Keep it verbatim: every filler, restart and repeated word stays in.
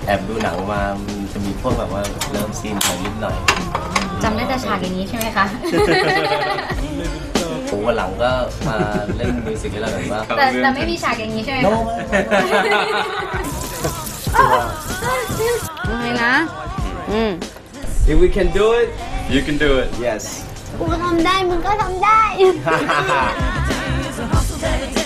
อบดูหนังมาจะมีพวกแบบว่าเริ่มซีนอะไรนิดหน่อยจำได้แต่ฉากอย่างนี้ใช่ไหมคะผมวันหลังก็มาเล่นมิวสิกให้เราแบบว่าแต่แต่ไม่มีฉากอย่างนี้ใช่ไหมคะอะไรนะอืม If we can do it you can do it yes กูทำได้มึงก็ทำได้